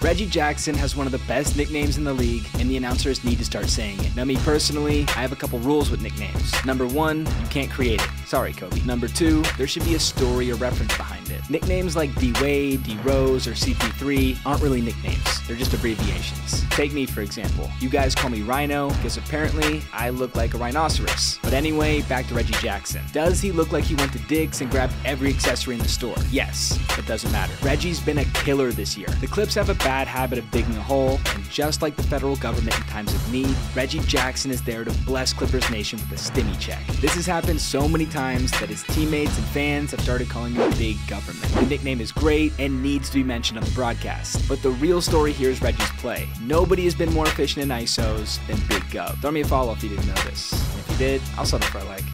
Reggie Jackson has one of the best nicknames in the league, and the announcers need to start saying it. Now me personally, I have a couple rules with nicknames. Number 1, you can't create it. Sorry, Kobe. Number 2, there should be a story or reference behind it. Nicknames like D-Wade, D-Rose, or CP3 aren't really nicknames. They're just abbreviations. Take me, for example. You guys call me Rhino because apparently I look like a rhinoceros. But anyway, back to Reggie Jackson. Does he look like he went to Dick's and grabbed every accessory in the store? Yes, but doesn't matter. Reggie's been a killer this year. The Clips have a bad habit of digging a hole, and just like the federal government in times of need, Reggie Jackson is there to bless Clippers Nation with a stimmy check. This has happened so many times that his teammates and fans have started calling him Big Government. The nickname is great and needs to be mentioned on the broadcast, but the real story here is Reggie's play. Nobody has been more efficient in ISOs than Big Gov. Throw me a follow if you didn't know this. And if you did, I'll settle for a like.